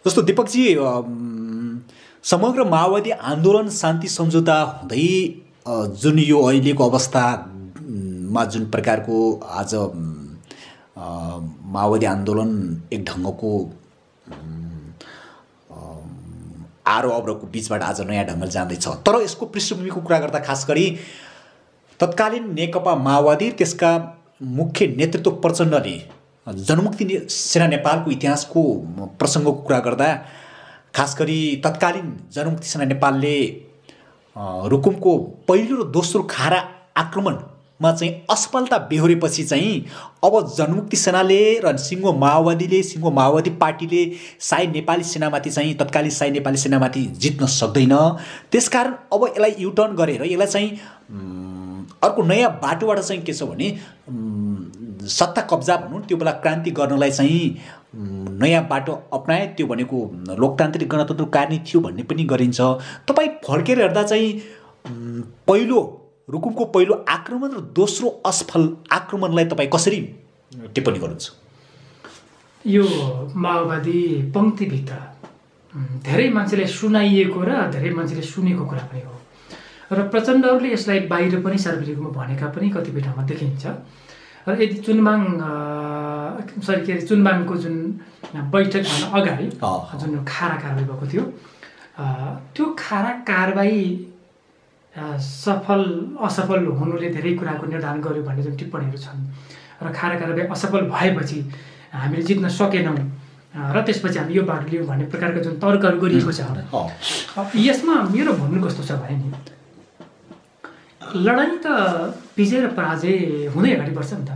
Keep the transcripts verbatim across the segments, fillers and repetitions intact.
जस्तो दीपकजी समग्र माओवादी आन्दोलन शान्ति सम्झौता हुँदै जुन यो अहिलेको अवस्थामा जुन प्रकारको आज माओवादी आन्दोलन एक ढङ्गको आरो अब्रोको बिचबाट आज नयाँ ढङ्गले जाँदैछ, तर यसको पृष्ठभूमिको कुरा गर्दा खास गरी तत्कालीन नेकपा माओवादी त्यसका मुख्य नेतृत्व प्रचण्डले जनमुक्ति सेना नेपालको इतिहासको प्रसङ्गको कुरा गर्दा खास गरी तत्कालीन जनमुक्ति सेना नेपालले रुकुमको पहिलो र दोस्रो खारा आक्रमणमा चाहिँ असफलता बेहोरेपछि चाहिँ अब जनमुक्ति सेनाले र सिङ्गो माओवादीले सिङ्गो माओवादी पार्टीले साई नेपाली सेनामाथि चाहिँ तत्कालीन साई नेपाली सेनामाथि जित्न सक्दैन। त्यसकारण अब यसलाई युटर्न गरेर यसलाई चाहिँ अर्को नयाँ बाटोबाट चाहिँ के छ भने सत्ता कब्जा भनौँ त्यो बेला क्रान्ति गर्नलाई चाहिँ नयाँ बाटो अपनाए, त्यो भनेको लोकतान्त्रिक गणतन्त्र कार्य थियो भन्ने पनि गरिन्छ। तपाईँ फर्केर हेर्दा चाहिँ पहिलो रुकुमको पहिलो आक्रमण र दोस्रो असफल आक्रमणलाई तपाईँ कसरी टिप्पणी गर्नुहुन्छ? यो माओवादी पङ्क्तिभित्र धेरै मान्छेले सुनाइएको र धेरै मान्छेले सुनेको कुरा पनि हो र प्रचण्डहरूले यसलाई बाहिर पनि सार्वजनिक रूपमा भनेका पनि कतिपय ठाउँमा देखिन्छ। र यदि चुनबाङ सरी के अरे चुनबाङको जुन बैठकभन्दा अगाडि जुन खारा कारबाही भएको थियो, त्यो खारा कारबाही सफल असफल हुनुले धेरै कुराको निर्धारण गर्यो भन्ने जुन टिप्पणीहरू छन् र खारा कारबाही असफल भएपछि हामीले जित्न सकेनौँ र त्यसपछि हामी यो बाटो लियौँ भन्ने प्रकारको जुन तर्कहरू गरिएको छ, यसमा मेरो भन्नु कस्तो छ भने नि लडाइँ त विजय र पराजय हुँदै अगाडि बढ्छ नि त।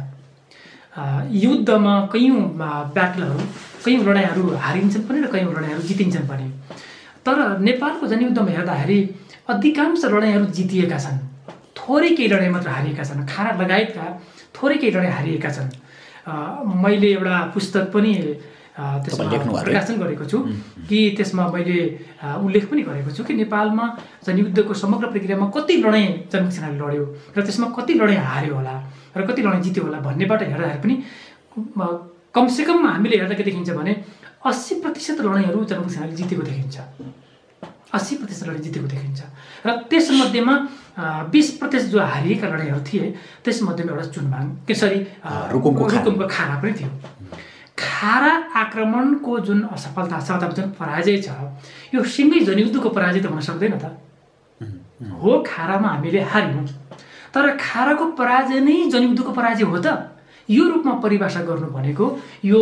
युद्धमा कयौँ ब्याटलहरू कयौँ लडाइँहरू हारिन्छन् पनि र कयौँ लडाइँहरू जितिन्छन् पनि, तर नेपालको जनयुद्धमा हेर्दाखेरि अधिकांश लडाइँहरू जितिएका छन्, थोरै केही लडाइँ मात्र हारिएका छन्, खारा लगायतका थोरै केही लडाइँ हारिएका छन्। मैले एउटा पुस्तक पनि त्यसमा प्रकाशन गरेको छु कि त्यसमा मैले उल्लेख पनि गरेको छु कि नेपालमा जनयुद्धको समग्र प्रक्रियामा कति लडाइँ जनमुक्ति सेनाले लड्यो र त्यसमा कति लडाइँ हार्यो होला र कति लडाइँ जित्यो होला भन्नेबाट हेर्दाखेरि पनि कमसेकम हामीले हेर्दा के देखिन्छ भने अस्सी प्रतिशत लडाइँहरू जनमुक्ति सेनाले जितेको देखिन्छ, अस्सी प्रतिशत लडाइँ जितेको देखिन्छ र त्यसमध्येमा बिस प्रतिशत जो हारिएका लडाइँहरू थिए त्यसमध्येमा एउटा चुनबाङ के सरी रुकुमको खारा पनि थियो। खारा आक्रमणको जुन असफलता छ अथवा जुन पराजय छ यो सिङ्गै जनयुद्धको पराजय त हुन सक्दैन त। हो, खारामा हामीले हार्यौँ, तर खाराको पराजय नै जनयुद्धको पराजय हो त? यो रूपमा परिभाषा गर्नु भनेको यो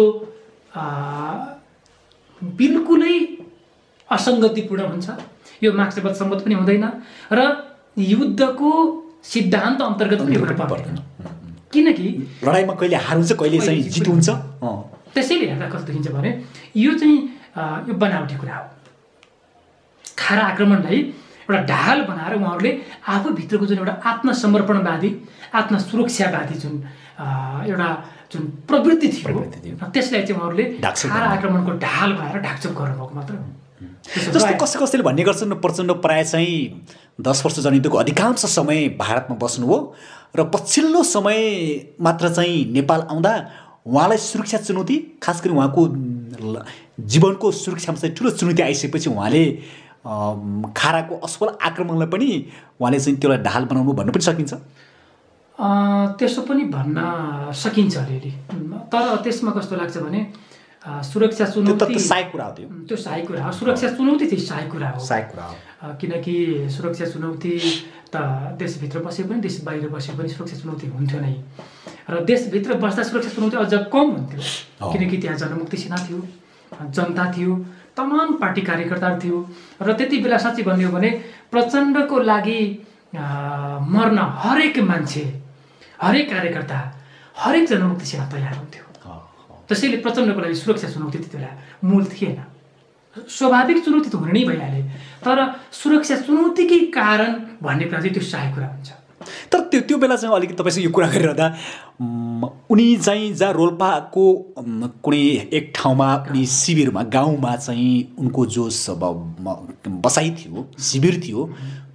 बिल्कुलै असङ्गतिपूर्ण हुन्छ, यो मार्क्सवाद सम्मत पनि हुँदैन र युद्धको सिद्धान्त अन्तर्गत पनि हुन पर्दैन, किनकि लडाइँमा कहिले हारुन्छ कहिले चाहिँ जित हुन्छ। त्यसैले हेर्दा कस्तो देखिन्छ भने यो चाहिँ यो बनावटी कुरा हो। खारा आक्रमणलाई एउटा ढाल बनाएर उहाँहरूले आफूभित्रको जुन एउटा आत्मसमर्पणवादी आत्मसुरक्षावादी जुन एउटा जुन प्रवृत्ति थियो त्यसलाई चाहिँ उहाँहरूले खारा आक्रमणको ढाल बनाएर ढाकछोप गर्नुभएको मात्र हो। जस्तो कसै कसैले भन्ने गर्छन् प्रचण्ड प्राय चाहिँ दस वर्ष जनयुद्धको अधिकांश समय भारतमा बस्नुभयो र पछिल्लो समय मात्र चाहिँ नेपाल आउँदा उहाँलाई सुरक्षा चुनौती खास गरी उहाँको जीवनको सुरक्षामा चाहिँ ठुलो चुनौती आइसकेपछि उहाँले खाराको असफल आक्रमणलाई पनि उहाँले चाहिँ त्यसलाई ढाल बनाउनु भन्नु पनि सकिन्छ। त्यसो पनि भन्न सकिन्छ अलिअलि, तर त्यसमा कस्तो लाग्छ भने सुरक्षा चुनौती सहाय कुरा हो, त्यो त्यो सहाय कुरा हो। सुरक्षा चुनौती चाहिँ सहाय कुरा हो, सहाय कुरा हो किनकि सुरक्षा चुनौती त देशभित्र बसे पनि देश बाहिर बसे पनि सुरक्षा चुनौती हुन्थ्यो नै र देशभित्र बस्दा सुरक्षा चुनौती अझ कम हुन्थ्यो किनकि त्यहाँ जनमुक्ति सेना थियो, जनता थियो, तमाम पार्टी कार्यकर्ताहरू थियो र त्यति बेला साँच्चै भन्ने हो भने प्रचण्डको लागि मर्न हरेक मान्छे, हरेक कार्यकर्ता, हरेक जनमुक्ति सेना तयार हुन्थ्यो। त्यसैले प्रचण्डको लागि सुरक्षा चुनौती त्यति बेला मूल थिएन। स्वाभाविक चुनौती त हुन नै भइहाले, तर सुरक्षा चुनौतीकै कारण भन्ने कुरा चाहिँ त्यो सहायक कुरा हुन्छ। तर त्यो त्यो बेला चाहिँ अलिकति तपाईँसँग यो कुरा गरिरहँदा उनी चाहिँ जहाँ रोल्पाको कुनै एक ठाउँमा कुनै शिविरमा गाउँमा चाहिँ उनको जो बसाइ थियो, शिविर थियो,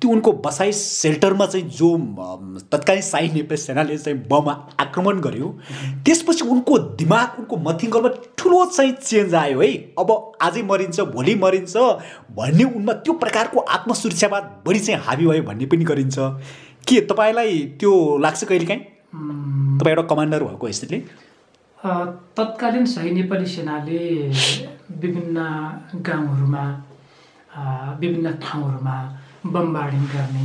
त्यो उनको बसाइ सेल्टरमा चाहिँ जो तत्कालीन शाही नेपाली सेनाले चाहिँ बम आक्रमण गर्यो त्यसपछि उनको दिमाग उनको मथिङ्गलमा ठुलो चाहिँ चेन्ज आयो है। अब आजै मरिन्छ भोलि मरिन्छ भन्ने उनमा त्यो प्रकारको आत्मसुरक्षावाद बढी चाहिँ हाबी भयो भन्ने पनि गरिन्छ। के तपाईँलाई त्यो लाग्छ कहिलेकाहीँ तपाईँ एउटा कमान्डर भएको हैसियतले? तत्कालीन शाही नेपाली सेनाले विभिन्न गाउँहरूमा विभिन्न ठाउँहरूमा बमबार्डिङ गर्ने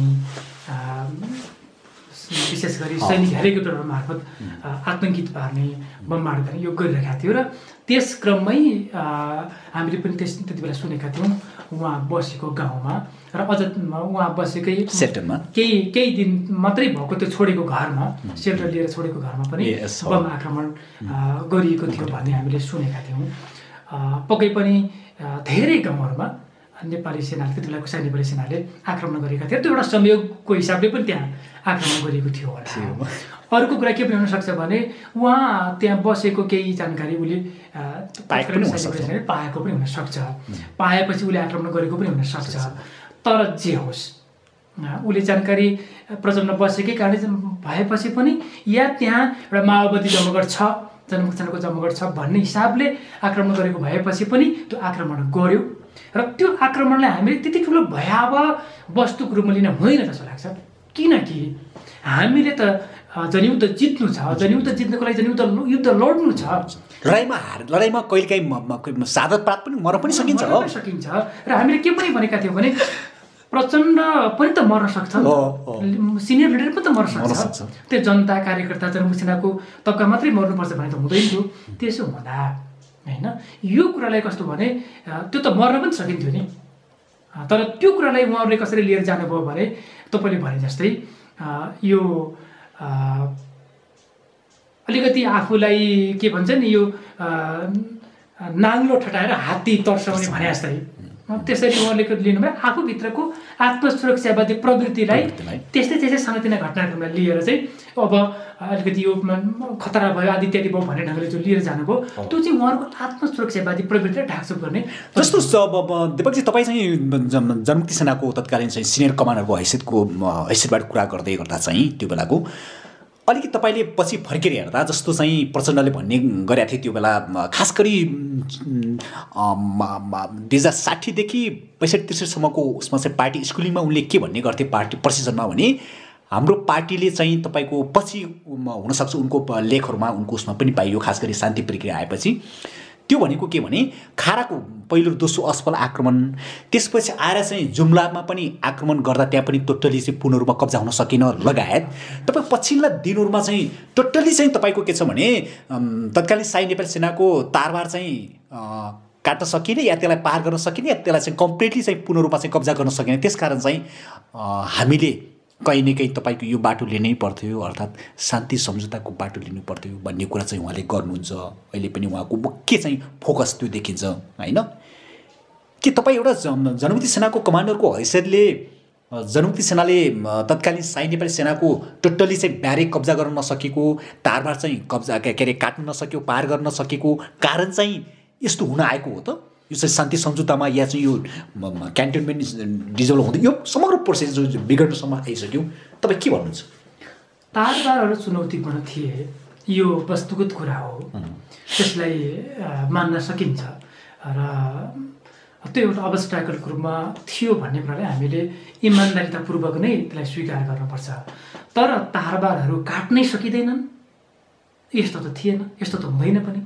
विशेष गरी सैनिक हेलिकप्टरहरू मार्फत आतङ्कित पार्ने बमबार्ड गर्ने यो गरिरहेका थियो र त्यस क्रममै हामीले पनि त्यस त्यति बेला सुनेका थियौँ उहाँ बसेको गाउँमा र अझ उहाँ बसेकै सेल्टरमा केही केही दिन मात्रै भएको त्यो छोडेको घरमा सेल्टर लिएर छोडेको घरमा पनि बम आक्रमण गरिएको थियो भन्ने हामीले सुनेका थियौँ। पक्कै पनि धेरै गाउँहरूमा नेपाली सेनाले त्यति बेलाको शाही नेपाली सेनाले आक्रमण गरेका थिए। त्यो एउटा संयोगको हिसाबले पनि त्यहाँ आक्रमण गरेको थियो होला। अर्को कुरा के पनि हुनसक्छ भने उहाँ त्यहाँ बसेको केही जानकारी उसले पाएको पनि हुनसक्छ, पाएपछि उसले आक्रमण गरेको पनि हुनसक्छ। तर जे होस् उसले जानकारी प्रचण्ड बसेकै कारण भएपछि पनि या त्यहाँ एउटा माओवादी जमघट छ जनमुक्तिको जमघट छ भन्ने हिसाबले आक्रमण गरेको भएपछि पनि त्यो आक्रमण गर्यो र त्यो आक्रमणलाई हामीले त्यति ठुलो भयावह वस्तुको रूपमा लिन हुँदैन जस्तो लाग्छ। किनकि हामीले त जनयुद्ध जित्नु छ, जनयुद्ध जित्नको लागि जनयुद्ध युद्ध लड्नु छ। लडाइँमा हार लडाइँमा कहिलेकाहीँ साधत प्राप्त पनि मर्न पनि सकिन्छ सकिन्छ र हामीले के पनि भनेका थियौँ भने प्रचण्ड पनि त मर्न सक्छ, सिनियर लिडर पनि त मर्न सक्छ, त्यो जनता कार्यकर्ता जनमुक्ति सेनाको तब्का मात्रै मर्नुपर्छ भने त हुँदैन थियो। त्यसो हुँदा होइन यो कुरालाई कस्तो भने त्यो त मर्न पनि सकिन्थ्यो नि। तर त्यो कुरालाई उहाँहरूले कसरी लिएर जानुभयो भने तपाईँले भने जस्तै यो अलिकति आफूलाई के भन्छ नि यो नाङ्लो ठटाएर हात्ती तर्साउने भने जस्तै त्यसरी उहाँले लिनुभयो। आफूभित्रको आत्मसुरक्षावादी प्रवृत्तिलाई त्यस्तै त्यस्तै सानोतिना घटनाक्रमलाई लिएर चाहिँ अब अलिकति यो खतरा भयो आदि इत्यादि भयो भन्ने ढङ्गले जो लिएर जानुभयो त्यो चाहिँ उहाँहरूको आत्मसुरक्षावादी प्रवृत्तिलाई ढाकछोप गर्ने जस्तो अब दीपकजी तपाईँ चाहिँ जनमुक्ति सेनाको तत्कालीन चाहिँ सिनियर कमान्डरको हैसियतको हैसियतबाट कुरा गर्दै गर्दा चाहिँ त्यो बेलाको अलिकति तपाईँले पछि फर्केर हेर्दा जस्तो चाहिँ प्रचण्डले भन्ने गरेका थिए त्यो बेला खास गरी दुई हजार साठीदेखि पैँसठी त्रिसठीसम्मको उसमा चाहिँ पार्टी स्कुलिङमा उनले के भन्ने गर्थे पार्टी प्रशिक्षणमा भने हाम्रो पार्टीले चाहिँ तपाईँको पछि हुनसक्छ उनको लेखहरूमा उनको उसमा पनि पाइयो खास गरी शान्ति प्रक्रिया आएपछि त्यो भनेको के भने खाराको पहिलो दोस्रो असफल आक्रमण त्यसपछि आएर चाहिँ जुम्लामा पनि आक्रमण गर्दा त्यहाँ पनि टोटली चाहिँ पूर्ण रूपमा कब्जा हुन सकेन लगायत तपाईँ पछिल्ला दिनहरूमा चाहिँ टोटली चाहिँ तपाईँको के छ भने तत्कालीन शाही नेपाली सेनाको तारबार चाहिँ काट्न सकिने या त्यसलाई पार गर्न सकिने या त्यसलाई चाहिँ कम्प्लिटली चाहिँ पूर्ण रूपमा चाहिँ कब्जा गर्न सकिने। त्यसकारण चाहिँ हामीले कहीँ न कहीँ तपाईँको यो बाटो लिनै पर्थ्यो अर्थात् शान्ति सम्झौताको बाटो लिनु पर्थ्यो भन्ने कुरा चाहिँ उहाँले गर्नुहुन्छ। अहिले पनि उहाँको मुख्य चाहिँ फोकस त्यो देखिन्छ होइन। के तपाईँ एउटा जनमुक्ति सेनाको कमान्डरको हैसियतले जनमुक्ति सेनाले तत्कालीन शाही नेपाली सेनाको टोटली चाहिँ ब्यारेक कब्जा गर्न नसकेको तारबार चाहिँ कब्जा के अरे काट्न नसक्यो पार गर्न नसकेको कारण चाहिँ यस्तो हुन आएको हो त? यो चाहिँ शान्ति सम्झौतामा या चाहिँ यो क्यान्टोनमेन्ट डिजोल्भ हुँदै यो समग्र प्रोसेस जो बिगड्नुसम्म आइसक्यो तपाईँ के भन्नुहुन्छ? तारबारहरू चुनौतीपूर्ण थिए यो वस्तुगत कुरा हो, त्यसलाई मान्न सकिन्छ र त्यो एउटा अब्स्ट्याकलको रूपमा थियो भन्ने कुरालाई हामीले इमान्दारितापूर्वक नै त्यसलाई स्वीकार गर्नुपर्छ। तर तारबारहरू काट्नै सकिँदैनन् यस्तो त थिएन, यस्तो त हुँदैन पनि।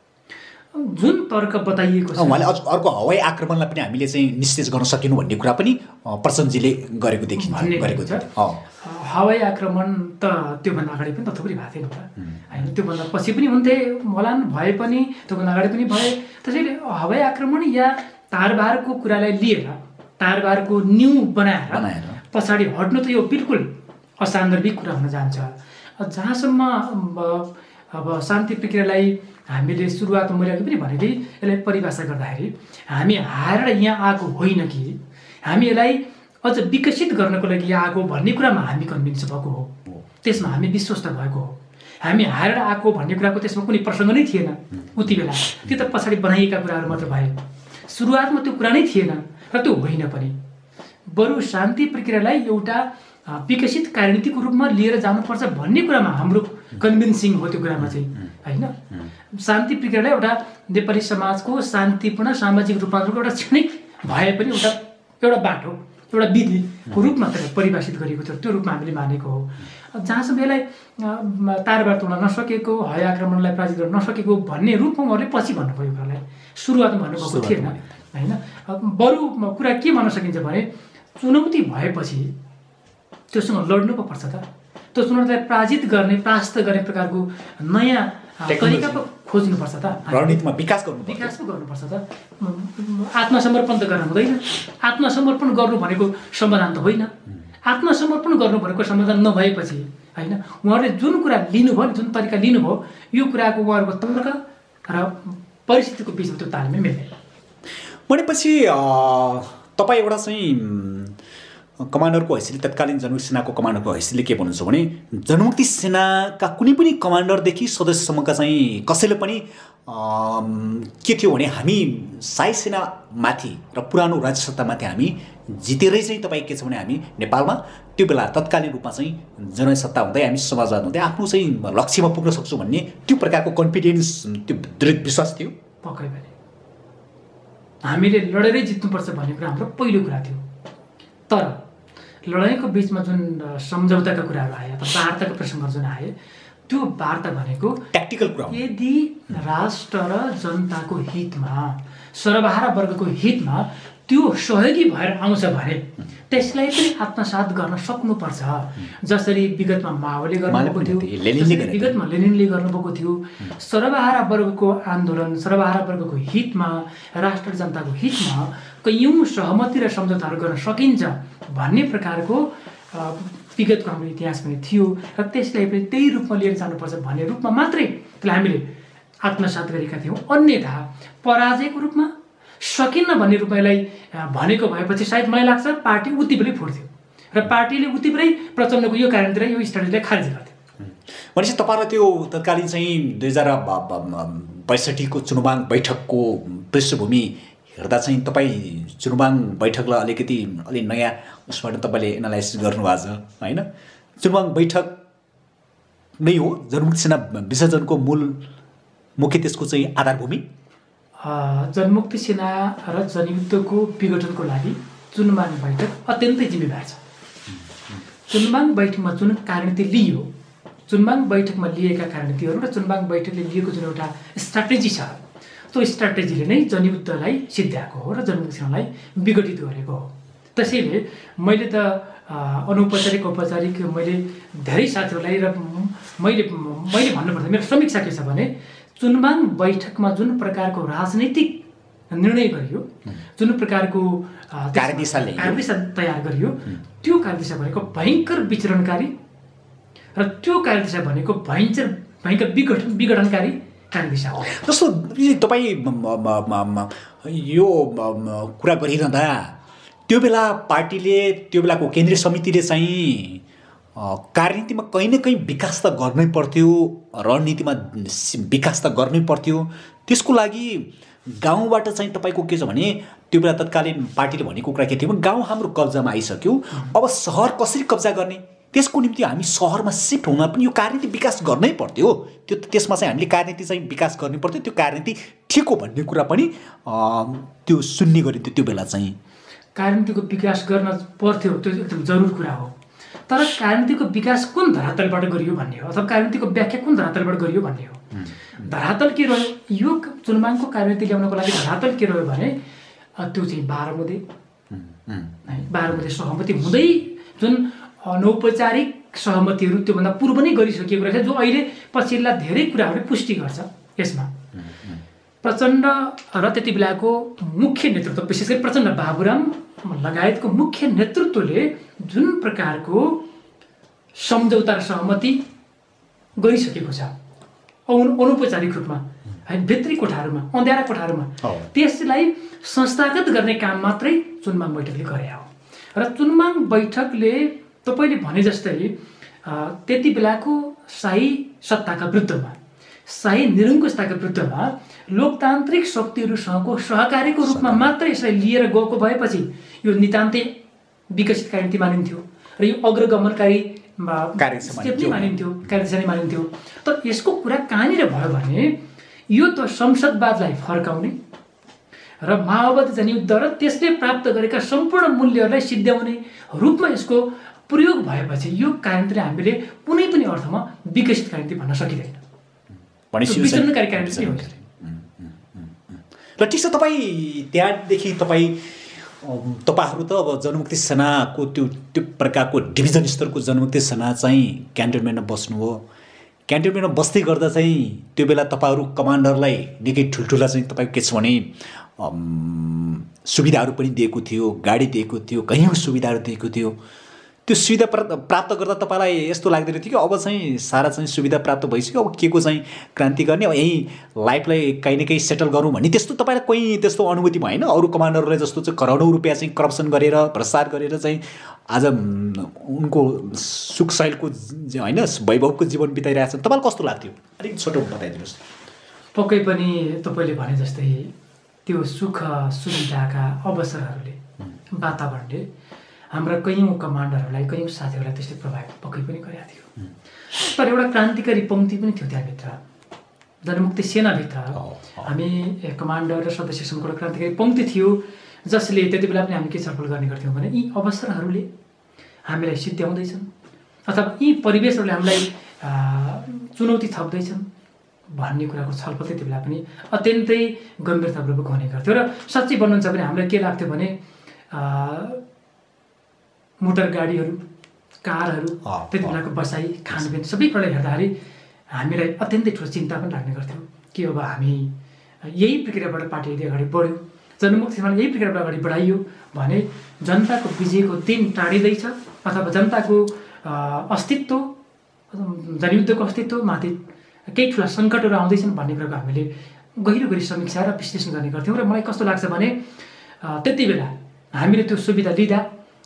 जुन तर्क बताइएको छ उहाँले अर्को हवाई आक्रमणलाई पनि हामीले चाहिँ निश्चय गर्न सकिनु भन्ने कुरा पनि प्रचण्डजीले गरेको देखिन्छ गरेको छ। हवाई आक्रमण त त्योभन्दा अगाडि पनि त थुप्रै भएको थिएन होला होइन, त्योभन्दा पछि पनि हुन्थे होलान् भए पनि त्योभन्दा अगाडि पनि भए। त्यसैले हवाई आक्रमण या तारबारको कुरालाई लिएर तारबारको न्यू बनाएर पछाडि हट्नु त यो बिल्कुल असान्दर्भिक कुरा हुन जान्छ। जहाँसम्म अब शान्ति प्रक्रियालाई हामीले सुरुवातमा मैले अघि पनि भने कि यसलाई परिभाषा गर्दाखेरि हामी हारेर यहाँ आएको होइन कि हामी यसलाई अझ विकसित गर्नको लागि यहाँ आएको भन्ने कुरामा हामी कन्भिन्स भएको हो, त्यसमा हामी विश्वस्त भएको हो। हामी हारेर आएको भन्ने कुराको त्यसमा कुनै प्रसङ्ग नै थिएन उति बेला, त्यो त पछाडि बनाइएका कुराहरू मात्र भए, सुरुवातमा त्यो कुरा नै थिएन र त्यो होइन पनि। बरु शान्ति प्रक्रियालाई एउटा विकसित कार्यनीतिको रूपमा लिएर जानुपर्छ भन्ने कुरामा हाम्रो कन्भिन्सिङ हो। त्यो कुरामा चाहिँ होइन, शान्ति प्रक्रियालाई एउटा नेपाली समाजको शान्तिपूर्ण सामाजिक रूपान्तरणको एउटा क्षणिक भए पनि एउटा एउटा बाटो, एउटा विधिको रूपमा त्यसलाई परिभाषित गरिएको थियो, त्यो रूपमा हामीले मानेको हो। जहाँसम्म यसलाई तारबार तोड्न नसकेको, हय आक्रमणलाई पराजित गर्न नसकेको भन्ने रूपमा उहाँहरूले पछि भन्नुभयो कुरालाई, सुरुवातमा भन्नुभएको थिएन होइन। बरु कुरा के भन्न सकिन्छ भने चुनौती भएपछि त्योसँग लड्नु पो पर्छ त, त्यो चुनौतीलाई पराजित गर्ने परास्त गर्ने प्रकारको नयाँ तरिका पो खोज्नुपर्छ त, रणनीतिमा विकास गर्नु विकास पो गर्नुपर्छ त। आत्मसमर्पण त गर्न हुँदैन, आत्मसमर्पण गर्नु भनेको समाधान त होइन। आत्मसमर्पण गर्नु भनेको समाधान नभएपछि होइन, उहाँहरूले जुन कुरा लिनुभयो, जुन तरिका लिनुभयो, यो कुराको उहाँहरूको तर्क र परिस्थितिको बिचमा त्यो तालमेल मिल्दैन। भनेपछि तपाईँ एउटा चाहिँ कमान्डरको हैसियतले, तत्कालीन जनमुक्ति सेनाको कमान्डरको हैसियतले के भन्नुहुन्छ भने जनमुक्ति सेनाका कुनै पनि कमान्डरदेखि सदस्यसम्मका चाहिँ कसैले पनि के थियो भने हामी साई सेनामाथि र पुरानो राज्य सत्तामाथि हामी जितेरै चाहिँ तपाईँ के छ भने हामी नेपालमा त्यो बेला तत्कालीन रूपमा चाहिँ जनता सत्ता हुँदै हामी समाजवाद हुँदै आफ्नो चाहिँ लक्ष्यमा पुग्न सक्छौँ भन्ने त्यो प्रकारको कन्फिडेन्स, त्यो दृढ विश्वास थियो। पक्कै पनि हामीले लडेरै जित्नुपर्छ भन्ने कुरा हाम्रो पहिलो कुरा थियो। तर लडाइँको बिचमा जुन सम्झौताका कुराहरू आए अथवा वार्ताको प्रसङ्गहरू जुन आए, त्यो वार्ता भनेको ट्याक्टिकल कुरा, यदि राष्ट्र र जनताको हितमा, सर्वहारा वर्गको हितमा त्यो सहयोगी भएर आउँछ भने त्यसलाई पनि आत्मसात गर्न सक्नुपर्छ। जसरी विगतमा माओले गर्नुभएको थियो, विगतमा लेनिनले गर्नुभएको थियो, सर्वहारा वर्गको आन्दोलन, सर्वहारा वर्गको हितमा, राष्ट्र जनताको हितमा कैयौँ सहमति र सम्झौताहरू गर्न सकिन्छ भन्ने प्रकारको विगतको हाम्रो इतिहास पनि थियो र त्यसलाई पनि त्यही रूपमा लिएर जानुपर्छ भन्ने रूपमा मात्रै त्यसलाई हामीले आत्मसात गरेका थियौँ। अन्यथा पराजयको रूपमा सकिन्न भन्ने रूपमा यसलाई भनेको भएपछि सायद मलाई लाग्छ पार्टी उतिबेलै फुट्थ्यो र पार्टीले उतिबेलै प्रचण्डको यो कारणतिर यो स्ट्राटेजीलाई खारेज गर्थ्यो। भनेपछि तपाईँलाई त्यो तत्कालीन चाहिँ दुई हजार बैसठीको चुनाव बैठकको पृष्ठभूमि हेर्दा चाहिँ तपाईँ चुनाव बैठकलाई अलिकति अलि नयाँ उसबाट तपाईँले एनालाइसिस गर्नुभएको छ होइन। चुनाव बैठक नै हो जनमुक्ति सेना विसर्जनको मूल मुख्य त्यसको चाहिँ आधारभूमि। जनमुक्ति सेना र जनयुद्धको विघटनको लागि चुनाव बैठक अत्यन्तै जिम्मेवार छ। चुनाव बैठकमा जुन कार्यनीति लियो, चुनाव बैठकमा लिएका कार्यनीतिहरू र चुनाव बैठकले लिएको जुन एउटा स्ट्राटेजी छ, त्यो स्ट्राटेजीले नै जनयुद्धलाई सिद्ध्याएको हो र जनमुक्ति सेनालाई विघटित गरेको हो। त्यसैले मैले त अनौपचारिक औपचारिक मैले धेरै साथीहरूलाई र मैले मैले भन्नुपर्दा मेरो समीक्षा के छ भने चुनाव बैठकमा जुन प्रकारको राजनैतिक निर्णय गरियो, जुन प्रकारको कार्यदिशा कार्यदिशा तयार गरियो, त्यो कार्यदिशा भनेको भयङ्कर विचरणकारी र त्यो कार्यदिशा भनेको भयङ्कर भयङ्कर विघटन विघटनकारी कार्यदिशा हो। जस्तो तपाईँ यो कुरा गरिरहँदा त्यो बेला पार्टीले, त्यो बेलाको केन्द्रीय समितिले चाहिँ कार्यनीतिमा कहीँ न कहीँ विकास त गर्नै पर्थ्यो, रणनीतिमा विकास त गर्नै पर्थ्यो। त्यसको लागि गाउँबाट चाहिँ तपाईँको के छ भने त्यो बेला तत्कालीन पार्टीले भनेको कुरा के थियो भने गाउँ हाम्रो कब्जामा आइसक्यो, अब सहर कसरी कब्जा गर्ने, त्यसको निम्ति हामी सहरमा सिफ्ट हुन पनि यो कार्यनीति विकास गर्नै पर्थ्यो। त्यो त्यसमा चाहिँ हामीले कार्यनीति चाहिँ विकास गर्नै पर्थ्यो, त्यो कार्यनीति ठिक हो भन्ने कुरा पनि त्यो सुन्ने गरिन्थ्यो। त्यो बेला चाहिँ कार्यनीतिको विकास गर्न पर्थ्यो, त्यो एकदम जरुर कुरा हो। तर कार्यनीतिको विकास कुन धरातलबाट गरियो भन्ने हो, अथवा कार्यनीतिको व्याख्या कुन धरातलबाट गरियो भन्ने हो। धरातल के रह्यो, यो चुनावको कार्यनीति ल्याउनको लागि धरातल के रह्यो भने त्यो चाहिँ बाह्र मुदे बाह्र मुदे सहमति हुँदै जुन अनौपचारिक सहमतिहरू त्योभन्दा पूर्व नै गरिसकिएको रहेछ, जो अहिले पछिल्ला धेरै कुराहरूले पुष्टि गर्छ। यसमा प्रचण्ड र त्यति बेलाको मुख्य नेतृत्व, विशेष गरी प्रचण्ड बाबुराम लगायतको मुख्य नेतृत्वले जुन प्रकारको सम्झौता र सहमति गरिसकेको छ अनौपचारिक रूपमा है, भित्री कोठाहरूमा, अँध्यारा कोठाहरूमा, त्यसलाई संस्थागत गर्ने काम मात्रै चुनाव बैठकले गरे हो। र चुनाव बैठकले तपाईँले भने जस्तै त्यति बेलाको शाही सत्ताका विरुद्धमा, शाही निरङ्कुशताका विरुद्धमा लोकतान्त्रिक शक्तिहरूसँगको सहकारीको रूपमा मात्रै यसलाई लिएर गएको भएपछि यो नितान्तै विकसितकारी नीति मानिन्थ्यो र यो अग्रगमनकारी कार्यदिशा स्टेप नै मानिन्थ्यो, कार्यदिशा नै मानिन्थ्यो। तर यसको कुरा कहाँनिर भयो भने यो त संसदवादलाई फर्काउने र माओवादी जनयुद्ध र त्यसले प्राप्त गरेका सम्पूर्ण मूल्यहरूलाई सिद्ध्याउने रूपमा यसको प्रयोग भएपछि यो कार्यनीतिले हामीले कुनै पनि अर्थमा विकसित कार्यनीति भन्न सकिँदैन, विचलनकारी कार्यनीति हुन्छ। ल ठिक छ, तपाईँ त्यहाँदेखि तपाईँ तपाईँहरू त अब जनमुक्ति सेनाको त्यो त्यो प्रकारको डिभिजन स्तरको जनमुक्ति सेना चाहिँ क्यान्टोनमेन्टमा बस्नुभयो। क्यान्टोनमेन्टमा बस्दै गर्दा चाहिँ त्यो बेला तपाईँहरू कमान्डरलाई निकै ठुल्ठुला चाहिँ तपाईँको के छ भने सुविधाहरू पनि दिएको थियो, गाडी दिएको थियो, कैयौँ सुविधाहरू दिएको थियो। त्यो सुविधा प्राप्त गर्दा तपाईँलाई यस्तो लाग्दैन थियो कि अब चाहिँ सारा चाहिँ सुविधा प्राप्त भइसक्यो, अब के को चाहिँ क्रान्ति गर्ने, अब यहीँ लाइफलाई कहीँ न कहीँ सेटल गरौँ भन्ने त्यस्तो तपाईँलाई कोही त्यस्तो अनुभूति भएन? अरू कमान्डरलाई जस्तो चाहिँ करोडौँ रुपियाँ चाहिँ करप्सन गरेर भ्रष्टाचार गरेर चाहिँ आज उनको सुख शैलको होइन वैभवको जीवन बिताइरहेछन्, तपाईँलाई कस्तो लाग्थ्यो? अलिक छोटो बताइदिनुहोस्। पक्कै पनि तपाईँले भने जस्तै त्यो सुख सुविधाका अवसरहरूले वातावरणले हाम्रा कैयौँ कमान्डरहरूलाई कैयौँ साथीहरूलाई त्यसले प्रभावित पक्कै पनि गरेको थियो। तर एउटा क्रान्तिकारी पङ्क्ति पनि थियो त्यहाँभित्र, जनमुक्ति सेनाभित्र हामी कमान्डर र सदस्यसम्मको एउटा क्रान्तिकारी पङ्क्ति थियो जसले त्यति बेला पनि हामी के छलफल गर्ने गर्थ्यौँ भने यी अवसरहरूले हामीलाई सिद्ध्याउँदैछन् अथवा यी परिवेशहरूले हामीलाई चुनौती थप्दैछन् भन्ने कुराको छलफल त्यति बेला पनि अत्यन्तै गम्भीरतापूर्वक हुने गर्थ्यो। र साँच्चै भन्नुहुन्छ भने हामीलाई के लाग्थ्यो भने मोटर गाडीहरू, कारहरू, त्यति बेलाको बसाइ, खानपिन सबै कुरालाई हेर्दाखेरि हामीलाई अत्यन्तै ठुलो चिन्ता पनि लाग्ने गर्थ्यो कि अब हामी यही प्रक्रियाबाट पार्टी यदि अगाडि बढ्यो, जनमुक्ति सेनाले यही प्रक्रियाबाट अगाडि बढाइयो भने जनताको विजयको दिन टाढिँदैछ अथवा जनताको अस्तित्व, जनयुद्धको अस्तित्वमाथि केही ठुला सङ्कटहरू आउँदैछन् भन्ने कुराको हामीले गहिरो गरी समीक्षा र विश्लेषण गर्ने गर्थ्यौँ। र मलाई कस्तो लाग्छ भने त्यति बेला हामीले त्यो सुविधा लिँदा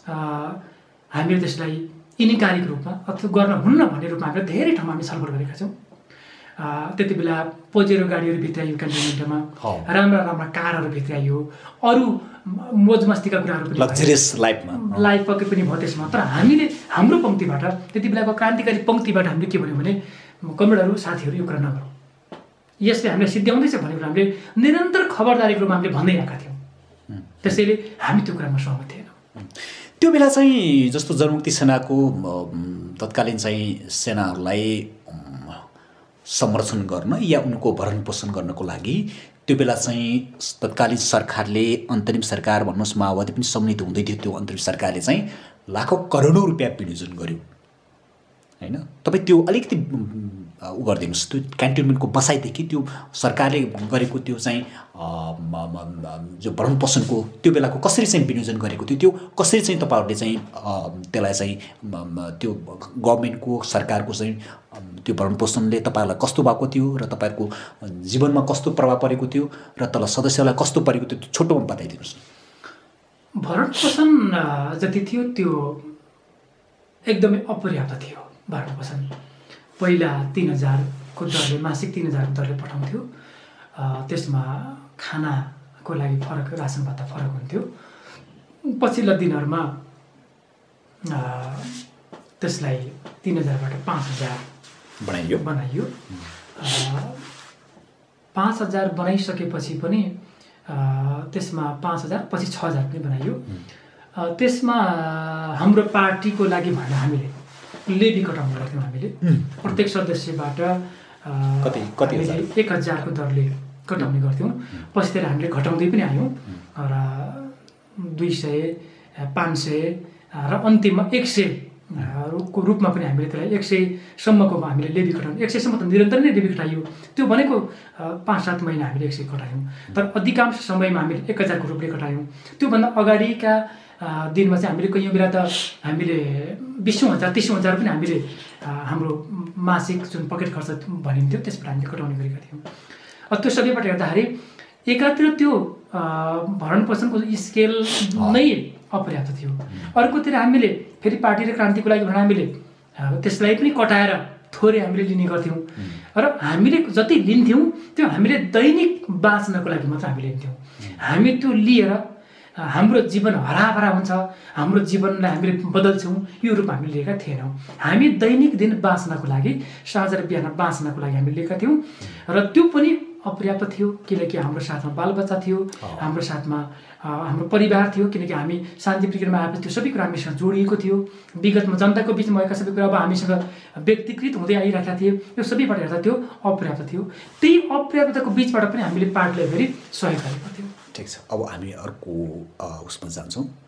हामीले त्यसलाई इनिकारिक रूपमा अथवा गर्न हुन्न भन्ने रूपमा हामीले धेरै ठाउँमा हामी छलफल गरेका छौँ। त्यति बेला पोजेरो गाडीहरू भित्राइयो क्यान्टोनमेन्टमा, राम्रा राम्रा कारहरू भित्राइयो, अरू मोज मस्तीका कुराहरू पनि लग्जरियस लाइफमा लाइफ पक्कै पनि भयो त्यसमा। तर हामीले हाम्रो पङ्क्तिबाट त्यति बेलाको क्रान्तिकारी पङ्क्तिबाट हामीले के भन्यौँ भने कमरेडहरू साथीहरू यो कुरा नगरौँ, यसले हामीलाई सिद्ध्याउँदैछ भन्ने कुरा हामीले निरन्तर खबरदारीको रूपमा हामीले भन्दै आएका थियौँ। त्यसैले हामी त्यो कुरामा सहमत थिएनौँ। त्यो बेला चाहिँ जस्तो जनमुक्ति सेनाको तत्कालीन चाहिँ सेनाहरूलाई संरक्षण गर्न या उनको भरण पोषण गर्नको लागि त्यो बेला चाहिँ तत्कालीन सरकारले, अन्तरिम सरकार भन्नुहोस्, माओवादी पनि सम्मिलित हुँदै थियो, त्यो अन्तरिम सरकारले चाहिँ लाखौँ करोडौँ रुपियाँ विनियोजन गर्यो होइन। तपाईँ त्यो अलिकति उ गरिदिनुहोस्, त्यो क्यान्टोनमेन्टको बसाइदेखि त्यो सरकारले गरेको त्यो चाहिँ जो भरण पोषणको त्यो बेलाको कसरी चाहिँ विनियोजन गरेको थियो, त्यो कसरी चाहिँ तपाईँहरूले चाहिँ त्यसलाई चाहिँ त्यो गभर्मेन्टको सरकारको चाहिँ त्यो भरण पोषणले तपाईँहरूलाई कस्तो भएको थियो र तपाईँहरूको जीवनमा कस्तो प्रभाव परेको थियो र तल सदस्यलाई कस्तो परेको थियो, त्यो छोटोमा बताइदिनुहोस्। भरण पोषण जति थियो त्यो एकदमै अपर्याप्त थियो। भरण पोषण पहिला तिन हजारको दरले, मासिक तिन हजारको दरले पठाउँथ्यो, त्यसमा खानाको लागि फरक, रासन भत्ता फरक हुन्थ्यो। पछिल्ला दिनहरूमा त्यसलाई तिन हजारबाट पाँच हजार बनाइयो बनाइयो पाँच हजार बनाइसकेपछि पनि त्यसमा पाँच हजार पछि छ हजार पनि बनाइयो। त्यसमा हाम्रो पार्टीको लागि भनेर हामीले लेबी कटाउने गर्थ्यौँ। हामीले प्रत्येक सदस्यबाट कति कति एक हजारको दरले कटाउने गर्थ्यौँ। पछितिर हामीले घटाउँदै पनि आयौँ र दुई सय, पाँच सय र अन्तिममा एक सय को रूपमा पनि हामीले त्यसलाई एक सयसम्मको हामीले लेबी कटाउनु, एक सयसम्म त निरन्तर नै लेबी कटाइयो। त्यो भनेको पाँच सात महिना हामीले एक सय कटायौँ, तर अधिकांश समयमा हामीले एक हजारको रूपले कटायौँ। त्योभन्दा अगाडिका दिनमा चाहिँ हामीले कैयौँ बेला त हामीले बिसौँ हजार तिसौँ हजार पनि हामीले हाम्रो मासिक जुन पकेट खर्च भनिन्थ्यो त्यसबाट हामीले कटाउने गरेका थियौँ। त्यो सबैबाट हेर्दाखेरि एकातिर त्यो भरण पोषणको स्केल नै अपर्याप्त थियो, अर्कोतिर हामीले फेरि पार्टी र क्रान्तिको लागि भनेर हामीले त्यसलाई पनि कटाएर थोरै हामीले लिने गर्थ्यौँ र हामीले जति लिन्थ्यौँ त्यो हामीले दैनिक बाँच्नको लागि मात्र हामीले लिन्थ्यौँ। हामी त्यो लिएर हाम्रो जीवन हराभरा हुन्छ, हाम्रो जीवनलाई हामीले बदल्छौँ, यो रूपमा हामीले लिएका थिएनौँ। हामी दैनिक दिन बाँच्नको लागि, साँझ र बिहान बाँच्नको लागि हामीले लिएका थियौँ र त्यो पनि अपर्याप्त थियो, किनकि हाम्रो साथमा बालबच्चा थियो, हाम्रो साथमा हाम्रो परिवार थियो, किनकि हामी शान्ति प्रक्रियामा आएपछि त्यो सबै कुरा हामीसँग जोडिएको थियो। विगतमा जनताको बिचमा भएका सबै कुरा अब हामीसँग व्यक्तिकृत हुँदै आइरहेका थिए, यो सबैबाट हेर्दा त्यो अपर्याप्त थियो। त्यही अपर्याप्तको बिचबाट पनि हामीले पार्टीलाई फेरि सहयोग गरेको थियो। ठिक छ, अब हामी अर्को उसमा जान्छौँ।